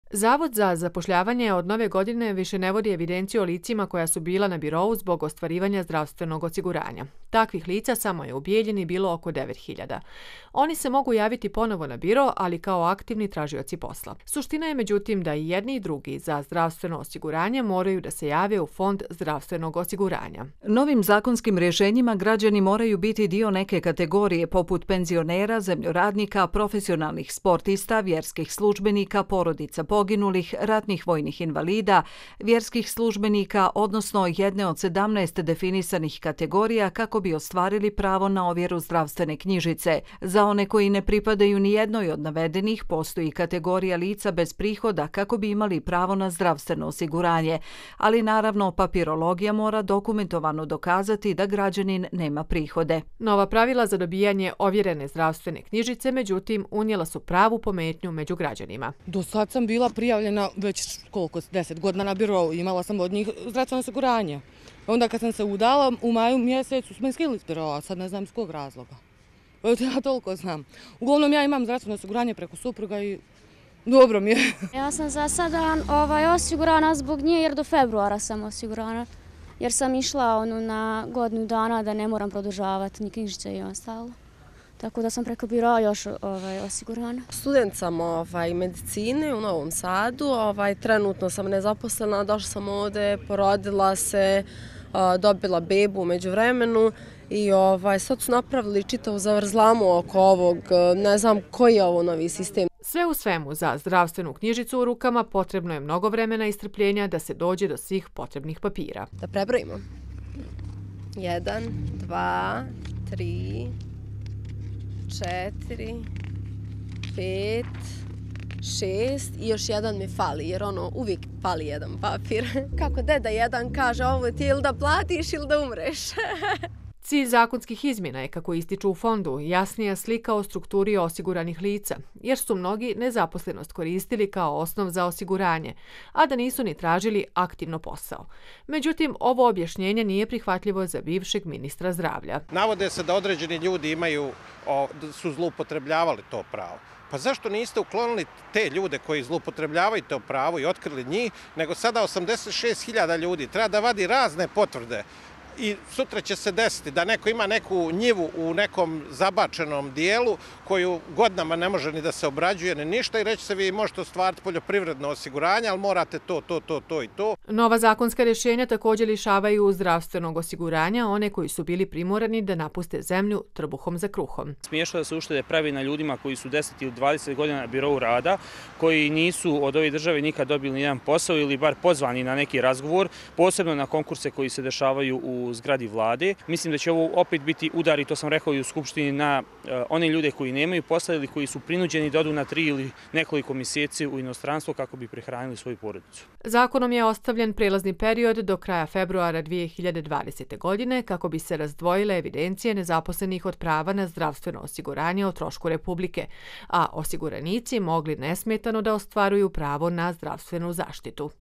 Zavod za zapošljavanje od nove godine više ne vodi evidenciju o licima koja su bila na birou zbog ostvarivanja zdravstvenog osiguranja. Takvih lica samo je u Bijeljini bilo oko 9.000. Oni se mogu javiti ponovo na biro, ali kao aktivni tražioci posla. Suština je međutim da i jedni i drugi za zdravstveno osiguranje moraju da se jave u Fond zdravstvenog osiguranja. Novim zakonskim rješenjima građani moraju biti dio neke kategorije poput penzionera, zemljoradnika, profesionalnih sportista, vjerskih službenika, porodica poginulih, ratnih vojnih invalida, vjerskih službenika, odnosno jedne od 17 definisanih kategorija kako bi ostvarili pravo na ovjeru zdravstvene knjižice. Za one koji ne pripadaju ni jednoj od navedenih postoji kategorija lica bez prihoda kako bi imali pravo na zdravstveno osiguranje, ali naravno papirologija mora dokumentovano dokazati da građanin nema prihode. Nova pravila za dobijanje ovjerene zdravstvene knjižice, međutim, unijela su pravu pometnju među građanima. Do sad sam bila prijavljena već 10 godina na birou, imala sam od njih zdravstveno osiguranje. Onda kad sam se udala, u maju mjesecu smo skinuli s biroa, sad ne znam iz kog razloga. Ja toliko znam. Uglavnom ja imam zdravstveno osiguranje preko supruga i dobro mi je. Ja sam za sada osigurana zbog nje jer do februara sam osigurana. Jer sam išla na godinu dana da ne moram produžavati ni knjižice i ostalo. Tako da sam preko biroa još osigurana. Student sam medicine u Novom Sadu, trenutno sam nezaposlena, došla sam ovdje, porodila se, dobila bebu u međuvremenu i sad su napravili čitavu zavrzlamu oko ovog, ne znam koji je ovo novi sistem. Sve u svemu, za zdravstvenu knjižicu u rukama potrebno je mnogo vremena i strpljenja da se dođe do svih potrebnih papira. Da prebrojimo. 1, 2, 3, 4, 5, 6 i još jedan mi fali, jer uvijek fali jedan papir. Kako deda jedan kaže, ovo ti je ili da platiš ili da umreš. Cilj zakonskih izmjena je, kako ističu u fondu, jasnija slika o strukturi osiguranih lica, jer su mnogi nezaposlenost koristili kao osnov za osiguranje, a da nisu ni tražili aktivno posao. Međutim, ovo objašnjenje nije prihvatljivo za bivšeg ministra zdravlja. Navode se da određeni ljudi su zloupotrebljavali to pravo. Pa zašto niste uklonili te ljude koji zloupotrebljavaju to pravo i otkrili njih, nego sada 86.000 ljudi treba da vadi razne potvrde. I sutra će se desiti da neko ima neku njivu u nekom zabačenom dijelu koju godinama ne može ni da se obrađuje ni ništa i reći se vi možete ostvariti poljoprivredno osiguranje, ali morate to i to. Nova zakonska rješenja također lišavaju zdravstvenog osiguranja one koji su bili primorani da napuste zemlju trbuhom za kruhom. Smiješno da se uštede pravi na ljudima koji su 10 ili 20 godina na birou rada, koji nisu od ove države nikad dobili nijedan posao ili bar pozvani na neki razgovor, posebno na konkurse koji se dešavaju u zgradi vlade. Mislim da će ovo opet biti udar, i to sam rekao i u Skupštini, na one ljude koji nemaju posla ili koji su prinuđeni da odu na 3 ili nekoliko mjeseci u inostranstvo kako bi prehranili svoju porodicu. Zakonom je ostavljen prelazni period do kraja februara 2020. godine kako bi se razdvojile evidencije nezaposlenih od prava na zdravstveno osiguranje o trošku Republike, a osiguranici mogli nesmetano da ostvaruju pravo na zdravstvenu zaštitu.